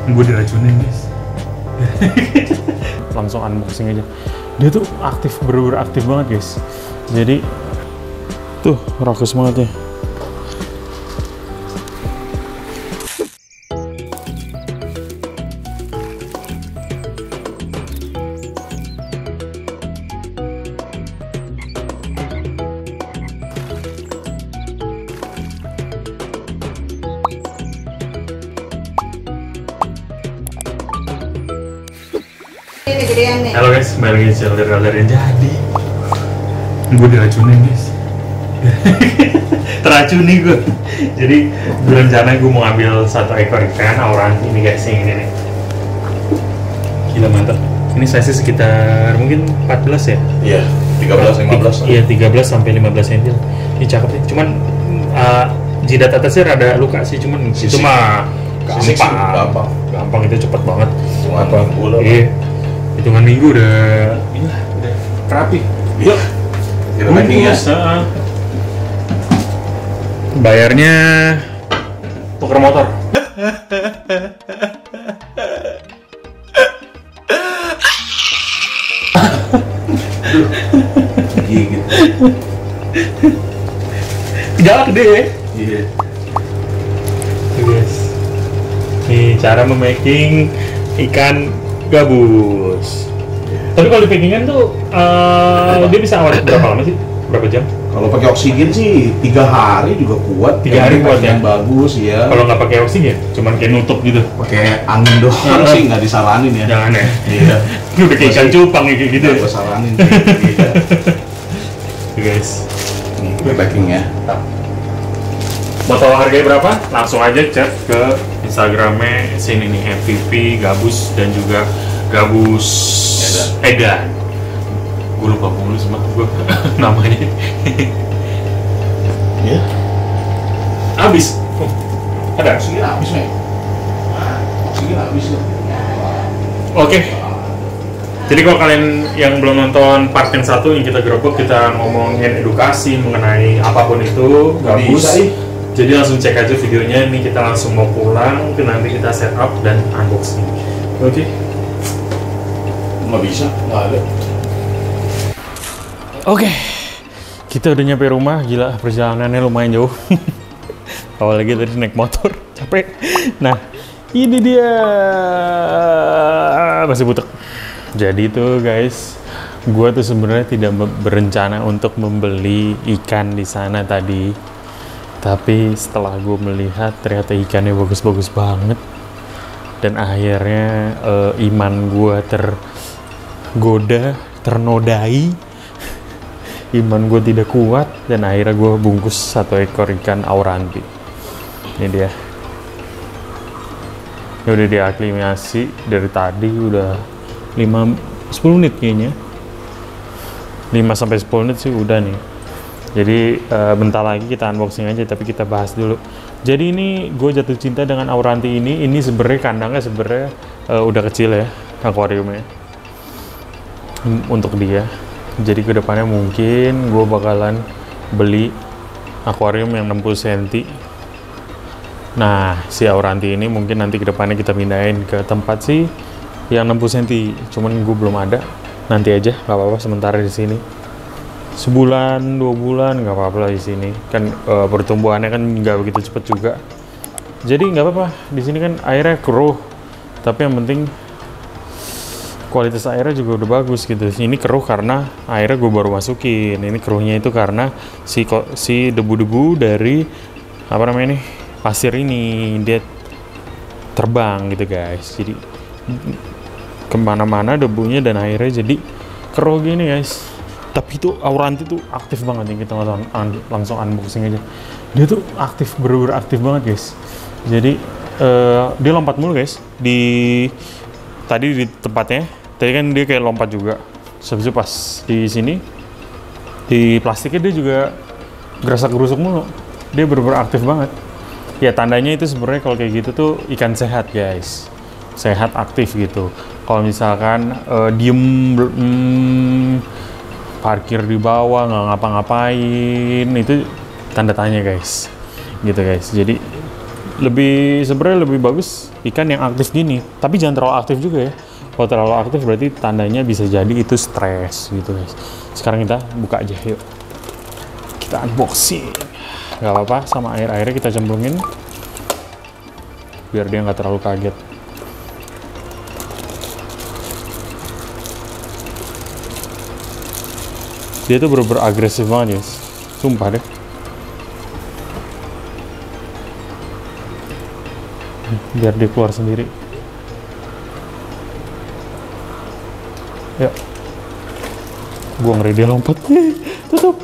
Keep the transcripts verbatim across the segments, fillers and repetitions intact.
Gue diracunin guys. Langsung unboxing aja. Dia tuh aktif, bener-bener aktif banget guys. Jadi tuh rakus banget ya. Halo guys, kembali lagi di channel Ralerin. Jadi gue diracunin guys. Teracuni gue. Jadi berencana gue mau ngambil satu ekor ikan auranti ini guys, yang ini nih. Gila mantap. Ini size sekitar mungkin empat belas ya? Iya, tiga belas lima belas. Iya, tiga belas sampai lima belas sentimeter. Ini cakep nih. Cuman uh, jidat atasnya rada luka sih, cuman itu mah gampang. gampang. Gampang itu cepet banget. Cuma apa? Iya. Hitungan minggu udah ini lah, udah rapi. Yuk, kita packing ya. Bayarnya tuker motor. Gigit. Galak deh. Iya. Guys, nih cara memaking ikan gabus. Tapi kalau di packingan tuh uh, dia bisa awet berapa lama sih? Berapa jam? Kalau pakai oksigen sih tiga hari juga kuat. Tiga hari kuat ya? Bagus ya. Kalau nggak pakai oksigen, cuman kayak nutup gitu. Pakai angin doang sih nggak disaranin ya. Jangan ya. Iya. Ini udah kayak ikan cupang kayak gitu. Gue saranin. Iya. Guys, Nih, kita packing ya. mau tahu harganya berapa? Langsung aja chat ke Instagramnya sini nih, M V P Gabus dan juga Gabus Edan. Edan. Gue lupa mulu sama gue namanya. Iya. Habis. Oh, ada. Oksigen habis nih. Oksigen habis loh. Oke. Jadi kalau kalian yang belum nonton part yang satu yang kita gerobak, kita ngomongin edukasi mengenai apapun itu gabus. Bisa, jadi langsung cek aja videonya. Ini kita langsung mau pulang, nanti kita setup dan unboxing. Oke. Okay. Nggak bisa, nggak ada. Oke, okay. Kita udah nyampe rumah. Gila, perjalanannya lumayan jauh. Awalnya tadi naik motor, capek. Nah, ini dia masih butek. Jadi tuh guys, gua tuh sebenarnya tidak berencana untuk membeli ikan di sana tadi. Tapi setelah gue melihat ternyata ikannya bagus-bagus banget. Dan akhirnya uh, iman gue tergoda, ternodai. Iman gue tidak kuat dan akhirnya gue bungkus satu ekor ikan auranti. Ini dia. Ini udah diaklimasi dari tadi, udah lima sepuluh menit kayaknya. lima sampai sepuluh menit sih udah nih. Jadi uh, bentar lagi kita unboxing aja, tapi kita bahas dulu. Jadi ini gue jatuh cinta dengan auranti ini. Ini sebenarnya kandangnya sebenarnya uh, udah kecil ya, akuariumnya untuk dia. Jadi kedepannya mungkin gue bakalan beli akuarium yang enam puluh sentimeter. Nah, si auranti ini mungkin nanti kedepannya kita pindahin ke tempat sih yang enam puluh sentimeter. Cuman gue belum ada. Nanti aja, nggak apa-apa sementara di sini. Sebulan, dua bulan nggak apa-apa lah di sini. Kan uh, pertumbuhannya kan nggak begitu cepet juga. Jadi nggak apa-apa. Di sini kan airnya keruh. Tapi yang penting kualitas airnya juga udah bagus gitu. Ini keruh karena airnya gue baru masukin. Ini keruhnya itu karena si si debu-debu dari apa namanya nih pasir ini dia terbang gitu guys. Jadi kemana-mana debunya dan airnya jadi keruh gini guys. Tapi itu auranti tuh aktif banget nih, kita langsung, un langsung unboxing aja. Dia tuh aktif, bener-bener aktif banget guys. Jadi uh, dia lompat mulu guys di tadi di tempatnya. Tadi kan dia kayak lompat juga. Sebelum pas di sini di plastiknya dia juga gerasak-gerusuk mulu. Dia bener-bener aktif banget. Ya tandanya itu sebenarnya kalau kayak gitu tuh ikan sehat guys. Sehat, aktif gitu. Kalau misalkan uh, diem mm, parkir di bawah nggak ngapa-ngapain, itu tanda tanya guys, gitu guys. Jadi Lebih sebenarnya lebih bagus ikan yang aktif gini, tapi jangan terlalu aktif juga ya. Kalau terlalu aktif berarti tandanya bisa jadi itu stres gitu guys. Sekarang kita buka aja yuk. Kita unboxing. Gak apa-apa, sama air-airnya kita cemplungin biar dia nggak terlalu kaget. Dia tuh bener-bener agresif banget guys, sumpah deh. Biar dia keluar sendiri. Ya, gua ngeri dia lompat. Tutup.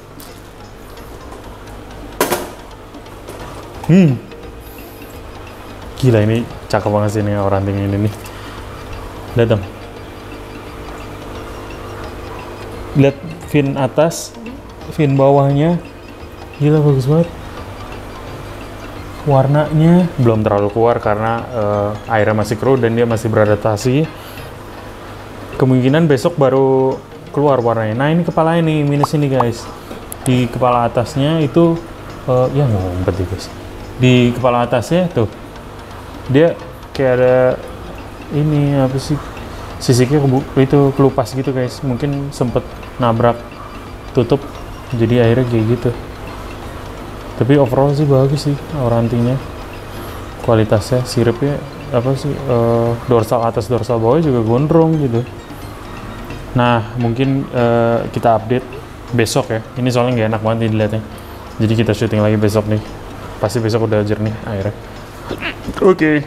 Hmm, gila ini cakep banget sih nih orang tinggi ini nih. Datang. Lihat fin atas, fin bawahnya, gila bagus banget. Warnanya belum terlalu keluar karena uh, airnya masih keruh dan dia masih beradaptasi. Kemungkinan besok baru keluar warnanya. Nah ini kepalanya nih, minus ini guys. Di kepala atasnya itu, uh, ya ngumpet nih guys. Di kepala atasnya tuh, dia kayak ada ini apa sih? Sisiknya itu kelupas gitu guys. Mungkin sempet nabrak tutup, jadi akhirnya kayak gitu. Tapi overall sih bagus sih aurantinya, kualitasnya, siripnya apa sih, uh, dorsal atas dorsal bawah juga gondrong gitu. Nah mungkin uh, kita update besok ya, ini soalnya nggak enak banget dilihatnya, jadi kita syuting lagi besok nih, pasti besok udah jernih airnya. Oke, okay.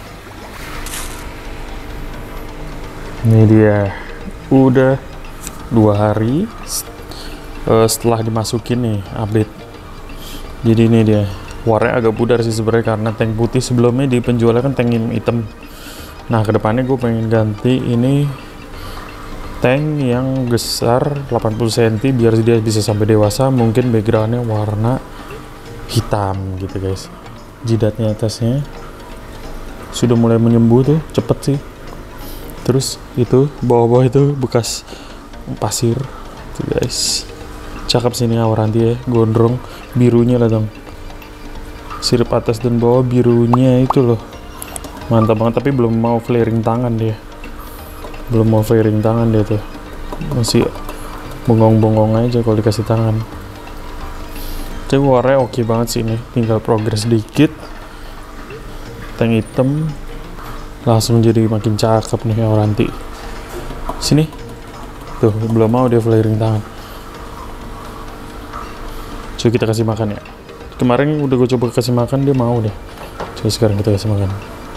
Ini dia udah dua hari uh, setelah dimasukin nih update. Jadi ini dia, warnanya agak pudar sih sebenarnya karena tank putih sebelumnya di penjualnya kan tank hitam. Nah kedepannya gue pengen ganti ini tank yang besar delapan puluh sentimeter biar dia bisa sampai dewasa. Mungkin backgroundnya warna hitam gitu guys. Jidatnya atasnya sudah mulai menyembuh tuh, cepet sih. Terus itu bawah-bawah itu bekas pasir tuh guys. Cakep sini auranti ya, gondrong, birunya lah dong. Sirip atas dan bawah birunya itu loh, mantap banget. Tapi belum mau flaring tangan dia, belum mau flaring tangan dia tuh, masih bengong-bengong aja kalau dikasih tangan. Tapi warnanya oke banget sih ini, tinggal progres dikit. Tank hitam langsung jadi makin cakep nih auranti. Sini, tuh belum mau dia flaring tangan. Coba kita kasih makan ya. Kemarin udah gue coba kasih makan, dia mau deh. Coba sekarang kita kasih makan.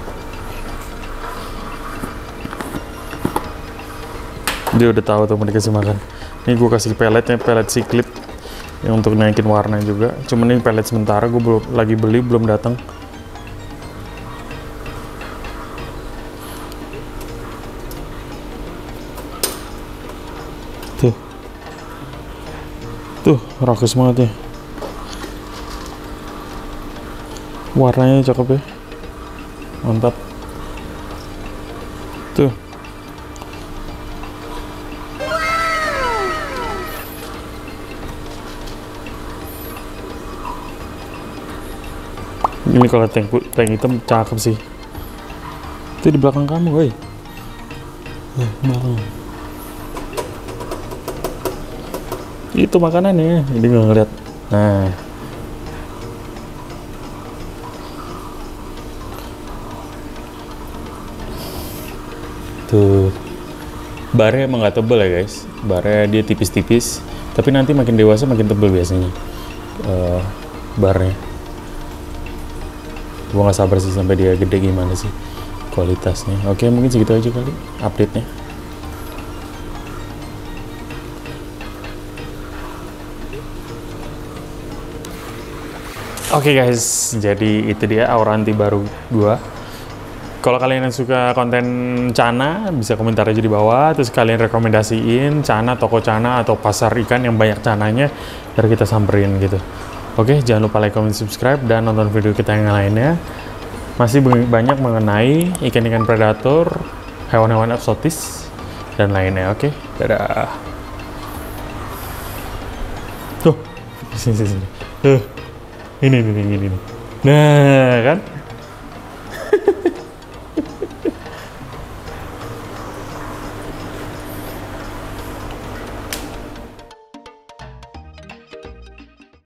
Dia udah tahu tuh mau dikasih makan. Ini gue kasih pelletnya, pellet siklit yang untuk naikin warna juga. Cuman ini pellet sementara, gue belum lagi beli, belum datang. Tuh, tuh rakus banget ya. Warnanya cakep ya, mantap. Tuh, ini kalau tank tank hitam cakep sih. Itu di belakang kamu, woi. Eh, belakang. Itu makanannya, ini nggak ngeliat. Nah. Tuh, barnya emang nggak tebel ya guys, barnya dia tipis-tipis, tapi nanti makin dewasa makin tebel biasanya uh, barnya. Gua nggak sabar sih sampai dia gede gimana sih kualitasnya. Oke, mungkin segitu aja kali update-nya. Oke okay guys, jadi itu dia auranti baru gua. Kalau kalian yang suka konten Cana, bisa komentar aja di bawah. Terus kalian rekomendasiin Cana, toko Cana, atau pasar ikan yang banyak Cananya, biar kita samperin gitu. Oke, jangan lupa like, comment, subscribe, dan nonton video kita yang lainnya. Masih banyak mengenai ikan-ikan predator, hewan-hewan eksotis, dan lainnya. Oke, dadah. Tuh, sini, sini. Tuh, ini, ini, ini, ini. Nah, kan?